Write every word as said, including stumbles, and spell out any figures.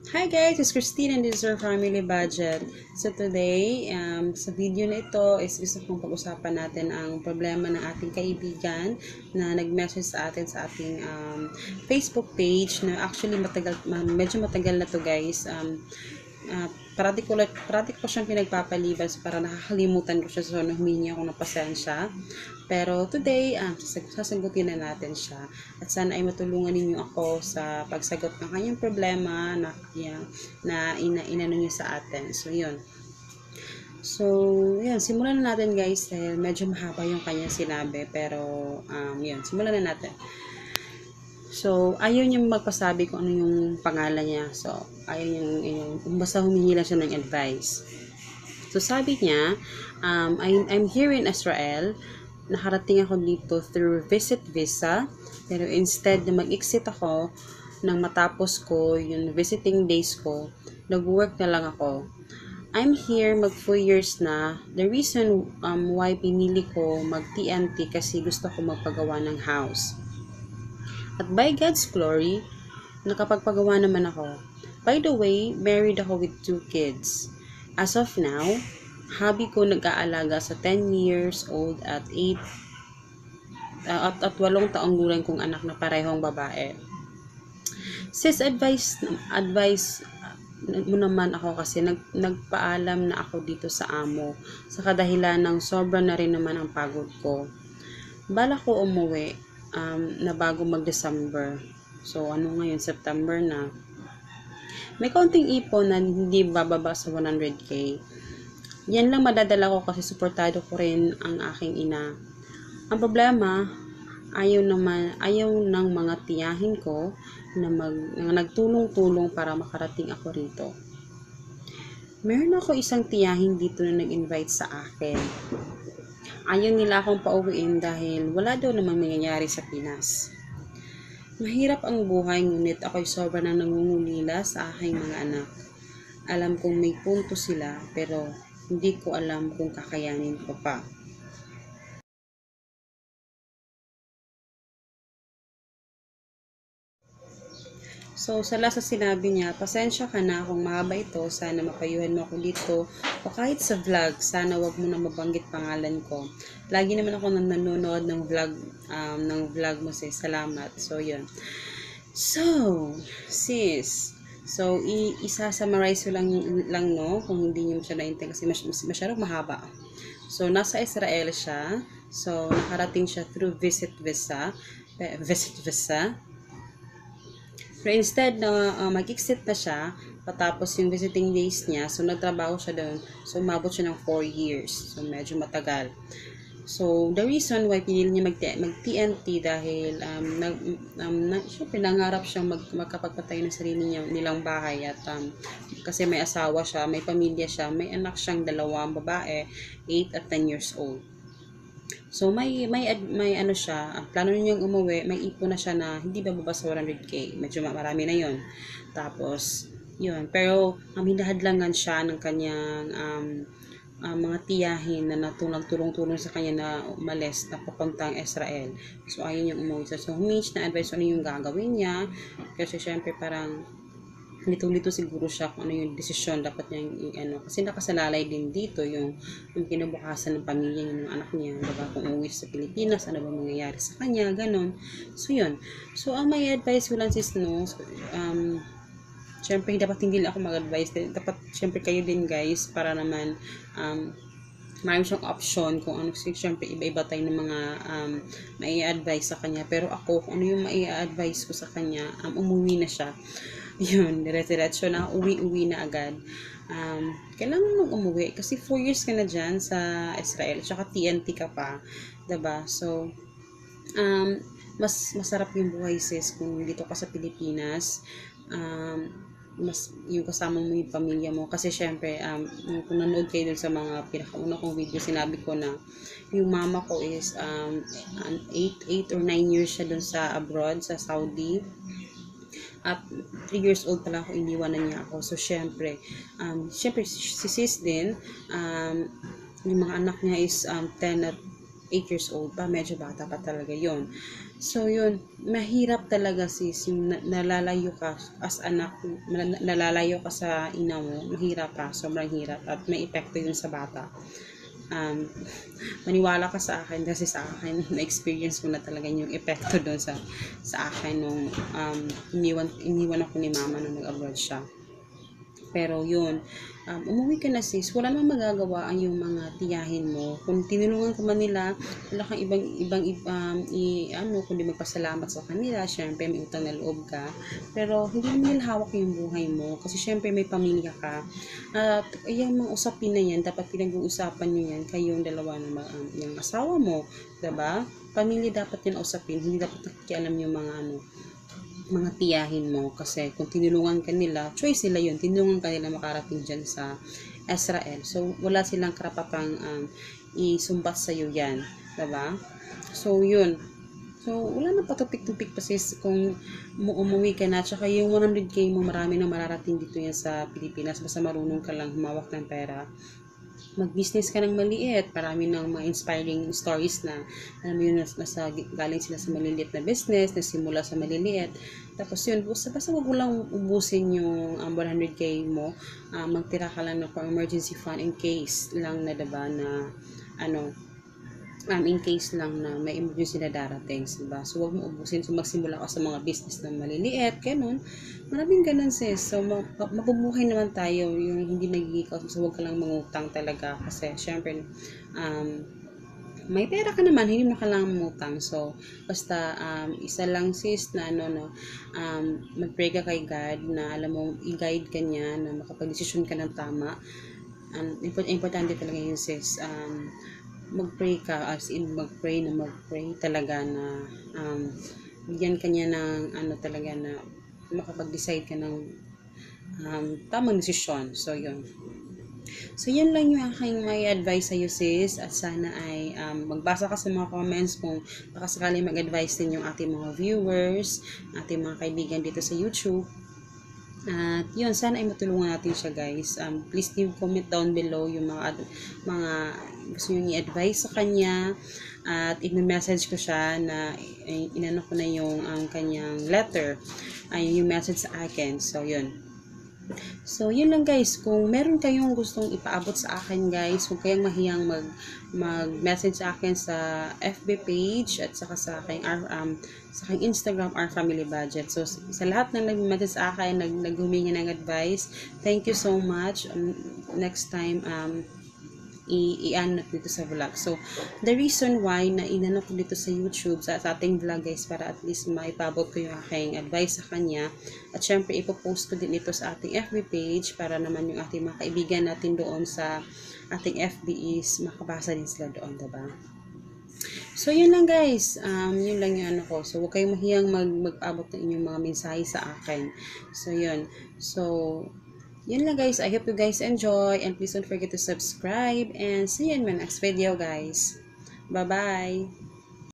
Hi guys, it's Christine and this is our family budget. So today, um, sa video na ito is gusto kong pag-usapan natin ang problema ng ating kaibigan na nag-message sa atin sa ating um, Facebook page na actually matagal, medyo matagal na to guys. Um, uh, parati ko, parati ko siyang pinagpapaliban so para nakakalimutan ko siya so humingi ako ng pasensya. Pero today, um, sasagutin na natin siya. At sana ay matulungan ninyo ako sa pagsagot ng kanyang problema na, yeah, na ina, inano niya sa atin. So, yun. So, yun. Simulan na natin guys dahil medyo mahaba yung kanyang sinabi. Pero, um, yun. Simulan na natin. So, ayaw niya magpasabi kung ano yung pangalan niya. So, ayaw niyang, yung, basta humingi lang siya ng advice. So, sabi niya, um, I'm, I'm here in Israel. Nakarating ako dito through visit visa. Pero instead na mag-exit ako nang matapos ko yung visiting days ko, nag-work na lang ako. I'm here mag four years na. The reason um, why pinili ko mag-T N T kasi gusto ko magpagawa ng house. At by God's glory, nakapagpagawa naman ako. By the way, married ako with two kids. As of now, hobby ko nag-aalaga sa ten years old at eight uh, at, at walong taong gulang kong anak na parehong babae. Sis, advice advice mo naman ako kasi nag, nagpaalam na ako dito sa amo sa kadahilan ng sobra na rin naman ang pagod ko. Bala ko umuwi um, na bago mag-December. So, ano ngayon? September na. May kaunting ipon na hindi bababa sa one hundred K. Yan lang madadala ko kasi suportado ko rin ang aking ina. Ang problema, ayaw naman, ayaw ng mga tiyahin ko na, mag, na nagtulong-tulong para makarating ako rito. Meron ako isang tiyahin dito na nag-invite sa akin. Ayaw nila akong pauwiin dahil wala daw namang nangyayari sa Pinas. Mahirap ang buhay ngunit ako'y sobra nang nangungulila sa aking mga anak. Alam kong may punto sila pero hindi ko alam kung kakayanin ko pa. So, sa last na sinabi niya, pasensya ka na kung mahaba ito, sana mapayuhan mo ako dito, o kahit sa vlog, sana wag mo na mabanggit pangalan ko. Lagi naman ako nanonood ng vlog, um, ng vlog mo sis, salamat. So, yun. So, sis, so, i-isa-summarize ko lang, lang no, kung hindi niyo siya naintay kasi mas, mas, masyadong mahaba. So, nasa Israel siya, so, nakarating siya through visit visa, visit visa, pero instead na uh, mag-exit na siya, patapos yung visiting days niya, so nagtrabaho siya doon, so umabot siya ng four years. So medyo matagal. So the reason why pinili niya mag-T N T dahil um, nag, um, na, syempre nangarap siyang mag, magkapagpatay ng sarili niya, nilang bahay at um, kasi may asawa siya, may pamilya siya, may anak siyang dalawang babae, eight at ten years old. So may may may ano siya, ang plano niyang umuwi, may ipon na siya na hindi bababa sa one hundred K. Medyo marami na 'yon. Tapos 'yun, pero um, hinahadlangan siya ng kanyang um, um, mga tiyahin na natulong-tulong sa kanya na umalis na papuntang Israel. So ayun yung umuwi siya. So humingi na advice ano yung gagawin niya kasi syempre parang lito-lito siguro siya kung ano yung desisyon dapat niya yung ano kasi nakasalalay din dito yung, yung kinabukasan ng pamilya niya ng anak niya diba kung uwi sa Pilipinas ano ba mangyayari sa kanya ganon so yun so ang may advice ko lang sis no so, um syempre dapat hindi lang ako mag-advise dapat syempre kayo din guys para naman um marami siyang option kung ano kasi syempre iba-iba tayo ng mga um, mai-advise sa kanya pero ako kung ano yung mai-advise ko sa kanya um, umuwi na siya yun, dire-diretso na, uwi-uwi na agad. Um, kailangan mong umuwi kasi four years ka na dyan sa Israel, tsaka T N T ka pa, diba? So, um, mas masarap yung buhay sis kung dito ka sa Pilipinas, um, mas yung kasama mo yung pamilya mo kasi syempre um, kung nanood kayo dun sa mga pinakauna kong video sinabi ko na yung mama ko is um, eight or nine years siya dun sa abroad, sa Saudi at three years old pala ako, iniwanan niya ako. So, syempre, um, syempre, si sis din, um, yung mga anak niya is um, ten at eight years old pa, medyo bata pa talaga yon. So yun, mahirap talaga sis, yung nalalayo ka as anak, nalalayo ka sa ina mo, mahirap pa, sobrang hirap at may epekto yun sa bata. Um, maniwala ka sa akin kasi sa akin na-experience ko na talaga yung epekto doon sa sa akin nung um, iniwan, iniwan ako ni mama nung nag-abroad siya. Pero yun, um, umuwi ka na sis, wala namang magagawa ang yung mga tiyahin mo. Kung tinulungan ka man nila, wala kang ibang, ibang, um, i, ano, kundi magpasalamat sa kanila, syempre may utang na loob ka. Pero hindi mo nila hawak yung buhay mo, kasi syempre may pamilya ka. At yung mga usapin na yan, dapat pinag-uusapan nyo yan, kayong dalawa na um, yung asawa mo, diba? Pamilya dapat yan usapin, hindi dapat nakikialam yung mga ano, mga tiyahin mo kasi kung tinulungan ka nila, choice nila yun, tinulungan ka nila makarating dyan sa Israel. So, wala silang karapatang um, isumbat sa'yo yan. Diba? So, yun. So, wala na patupik-tupik pa sis kung umuwi ka na. Tsaka yung one hundred K mo, marami na mararating dito yan sa Pilipinas. Basta marunong ka lang humawak ng pera. Mag-business ka ng maliit. Marami ng mga inspiring stories na alam mo yun, nasa, galing sila sa maliliit na business, nagsimula sa maliliit. Tapos yun, basta, basta wag mo lang ubusin yung um, one hundred K mo. Uh, magtira ka lang ng emergency fund in case lang na diba na ano, um, in case lang na may emergency na darating, diba? So, wag mo ubusin. So, magsimula ka sa mga business na maliliit, ganun. Maraming ganun sis. So, mabubuhay naman tayo yung hindi nagigikaw. So, wag ka lang mangutang talaga. Kasi, syempre, um, may pera ka naman, hindi mo ka lang mangutang. So, basta, um, isa lang sis na ano, no, um, mag-pray ka kay God na alam mo, i-guide ka niya na makapag-desisyon ka ng tama. Um, importante talaga yun sis. Um, mag-pray ka, as in mag-pray na mag-pray talaga na um, bigyan ka niya ng ano talaga na makapag-decide ka ng um, tamang desisyon. So, yun. So, yun lang yung aking may advice sa'yo sis at sana ay um, magbasa ka sa mga comments kung baka sakali mag-advise din yung ating mga viewers, ating mga kaibigan dito sa YouTube. At yun, sana ay matulungan natin siya guys. Um, please leave comment down below yung mga mga gusto nyo i-advise sa kanya. At i-message ko siya na inano ko na yung um, kanyang letter. Ay, yung message sa akin. So, yun. So, yun lang guys. Kung meron kayong gustong ipaabot sa akin guys, huwag kayong mahiyang mag, mag-message sa akin sa F B page at saka sa aking, um, sa aking Instagram, Our Family Budget. So, sa lahat ng nag-message sa akin, nag naghumingi ng advice, thank you so much. Um, next time, um, i-ano dito sa vlog. So, the reason why na inano ko dito sa YouTube, sa, sa ating vlog guys, para at least maipabot ko yung aking advice sa kanya. At syempre, ipopost ko din ito sa ating F B page para naman yung ating mga kaibigan natin doon sa ating F B is makabasa din sila doon, diba? So, yun lang guys. Um, yun lang yung ano ko. So, huwag kayong mahiyang mag, mag-abot ng inyong mga mensahe sa akin. So, yun. So, yun lang guys. I hope you guys enjoy and please don't forget to subscribe and see you in my next video guys. Bye bye.